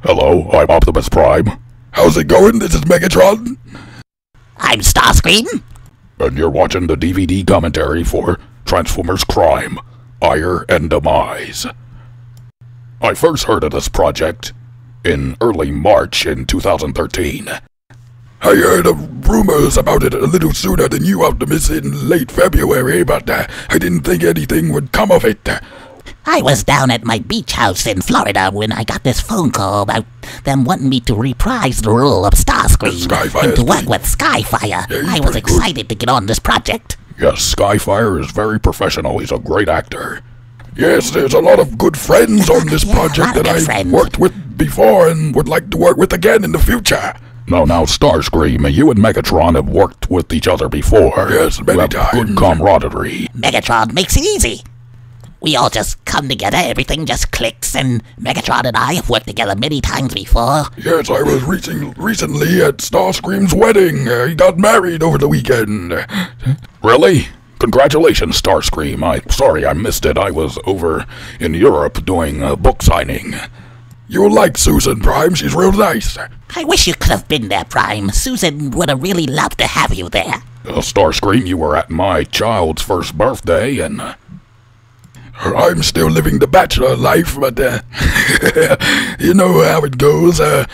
Hello, I'm Optimus Prime. How's it going? This is Megatron. I'm Starscream. And you're watching the DVD commentary for Transformers Crime, Ire and Demise. I first heard of this project in early March in 2013. I heard of rumors about it a little sooner than you, Optimus, in late February, but I didn't think anything would come of it. I was down at my beach house in Florida when I got this phone call about them wanting me to reprise the role of Starscream and to work with Skyfire. Yeah, I was excited to get on this project. Yes, Skyfire is very professional. He's a great actor. Yes, there's a lot of good friends on this project that I've worked with before and would like to work with again in the future. Now, Starscream, you and Megatron have worked with each other before. Yes, many times. Good camaraderie. Megatron makes it easy. We all just come together, everything just clicks, and Megatron and I have worked together many times before. Yes, I was recently at Starscream's wedding. He got married over the weekend. Really? Congratulations, Starscream. I'm sorry I missed it. I was over in Europe doing a book signing. You'll like Susan, Prime. She's real nice. I wish you could have been there, Prime. Susan would have really loved to have you there. Starscream, you were at my child's first birthday, and I'm still living the bachelor life, but you know how it goes. I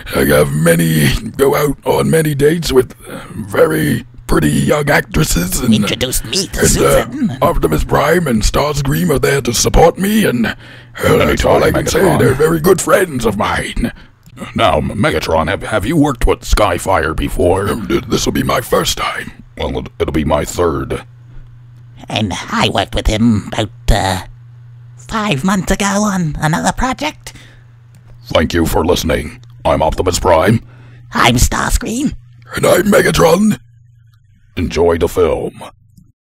go out on many dates with very pretty young actresses, and introduced me to Susan. Optimus Prime and Starscream are there to support me, and that's all I can say. They're very good friends of mine. Now, Megatron, have you worked with Skyfire before? This will be my first time. Well, it'll be my third. And I worked with him about 5 months ago on another project. Thank you for listening. I'm Optimus Prime. I'm Starscream. And I'm Megatron. Enjoy the film.